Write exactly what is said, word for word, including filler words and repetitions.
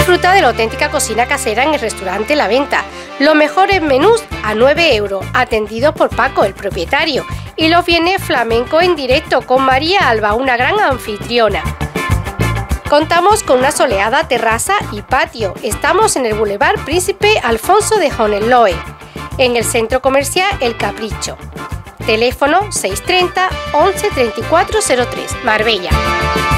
Disfruta de la auténtica cocina casera en el restaurante La Venta. Los mejores menús a nueve euros, atendidos por Paco, el propietario. Y los viernes flamenco en directo con María Alba, una gran anfitriona. Contamos con una soleada terraza y patio. Estamos en el Boulevard Príncipe Alfonso de Hohenlohe, en el centro comercial El Capricho. Teléfono seiscientos treinta, once, treinta y cuatro cero tres, Marbella.